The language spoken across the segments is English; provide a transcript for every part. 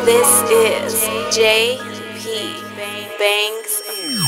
This is JP Bangs.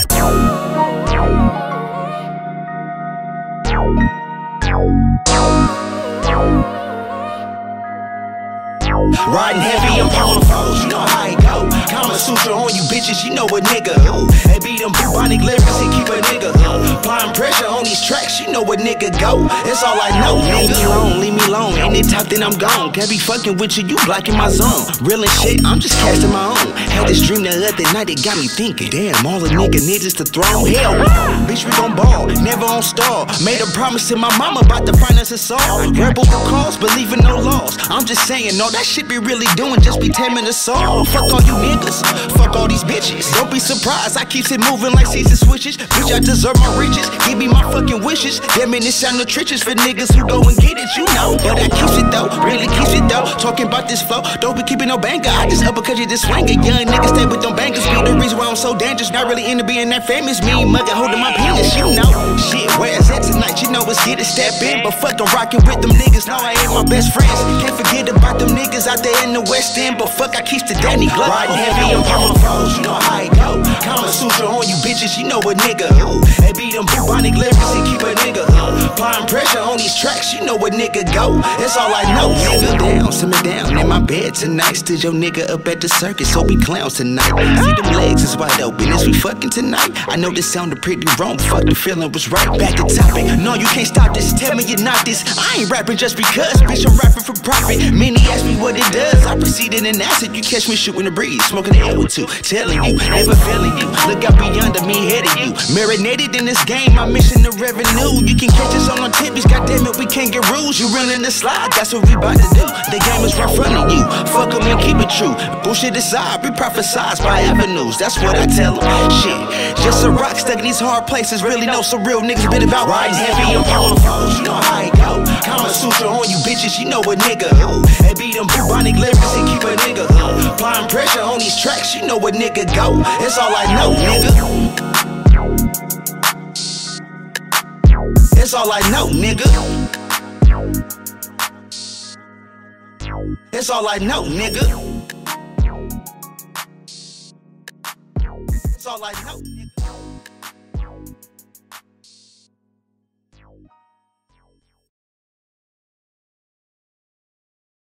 Riding heavy, I'm pulling foes, you know how it go. Kama Sutra on you bitches, you know a nigga who. They beat them bubonic lyrics and keep a nigga applying pressure on these tracks, you know a nigga go. That's all I know, nigga. Leave me alone, ain't it top, then I'm gone. Can't be fucking with you, you blocking my zone. Real and shit, I'm just casting my own. Had this dream the other night, it got me thinking. Damn, all the nigga needs is to throw. Hell, bitch, we gon' ball, never on stall. Made a promise to my mama about to finance us all. Rebel for cause, believe in no laws. I'm just saying, no, that shit be really doing, just be taming the soul. Fuck all you niggas, fuck all these bitches. Don't be surprised, I keeps it moving like season switches. Bitch, I deserve my riches, give me my fucking wishes. Damn it, it sound nutritious for niggas who go and get it, you know. But I keeps it though, really keeps it though. Talking about this flow, don't be keeping no banker. I just uppercut you this swanger. Young niggas stay with them bankers. Be the reason why I'm so dangerous. Not really into being that famous. Me mugger holding my penis, you know. Shit, where's that tonight? You know it's get it, step in. But fuck, I'm rocking with them niggas. No, I ain't my best friends. Can't forget about them niggas out there in the West End. But fuck, I keeps the Danny Glow. Riding heavy, I'm pulling foes, you know how it go. Kama Sutra on you bitches, you know a nigga who. They beat them bubonic lyrics and keep a nigga applying pressure on these tracks, you know a nigga go. That's all I know, nigga. Down, simmer down in my bed tonight. Stood your nigga up at the circus, so we clowns tonight. See them legs is wide open, is we fucking tonight? I know this sounded pretty wrong, fuck the feeling was right. Back to topic, no you can't stop this, tell me you're not this. I ain't rapping just because, bitch I'm rapping for profit. Many ask me what it does, I proceeded in acid. You catch me shooting the breeze, smoking the air with two. Telling you, never failing you, look out beyond me, ahead of you. Marinated in this game, my mission the revenue. You can catch us on our tippies, goddammit we can't get rules. You running the slide, that's what we bout to do. The game is right in front of you, fuck em and keep it true. Bullshit aside, we prophesized by avenues, that's what I tell them. Shit, just a rock stuck in these hard places. Really know some real niggas been about riding heavy, I'm pulling foes, you know how it go. Kama Sutra on you bitches, you know a nigga who. They beat them bubonic lyrics and keep a nigga applying pressure on these tracks, you know a nigga go. That's all I know, nigga. That's all I know, nigga. That's all I know, nigga.